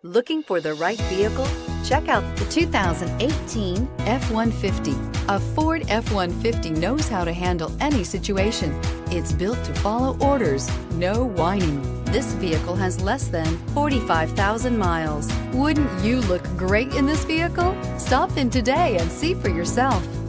Looking for the right vehicle? Check out the 2018 F-150. A Ford F-150 knows how to handle any situation. It's built to follow orders, no whining. This vehicle has less than 45,000 miles. Wouldn't you look great in this vehicle? Stop in today and see for yourself.